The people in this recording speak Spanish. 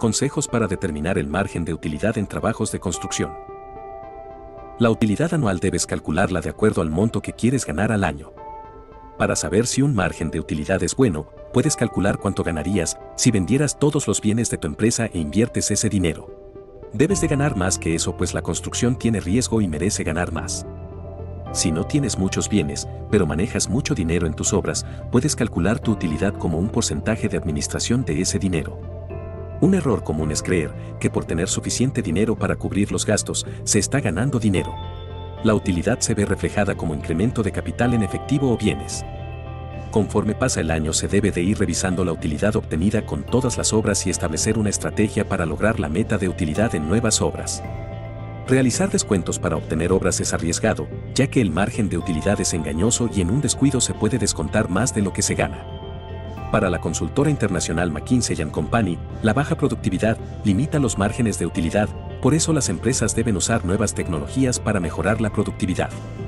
Consejos para determinar el margen de utilidad en trabajos de construcción. La utilidad anual debes calcularla de acuerdo al monto que quieres ganar al año. Para saber si un margen de utilidad es bueno, puedes calcular cuánto ganarías si vendieras todos los bienes de tu empresa e inviertes ese dinero. Debes de ganar más que eso, pues la construcción tiene riesgo y merece ganar más. Si no tienes muchos bienes, pero manejas mucho dinero en tus obras, puedes calcular tu utilidad como un porcentaje de administración de ese dinero. Un error común es creer que por tener suficiente dinero para cubrir los gastos, se está ganando dinero. La utilidad se ve reflejada como incremento de capital en efectivo o bienes. Conforme pasa el año, se debe de ir revisando la utilidad obtenida con todas las obras y establecer una estrategia para lograr la meta de utilidad en nuevas obras. Realizar descuentos para obtener obras es arriesgado, ya que el margen de utilidad es engañoso y en un descuido se puede descontar más de lo que se gana. Para la consultora internacional McKinsey & Company, la baja productividad limita los márgenes de utilidad, por eso las empresas deben usar nuevas tecnologías para mejorar la productividad.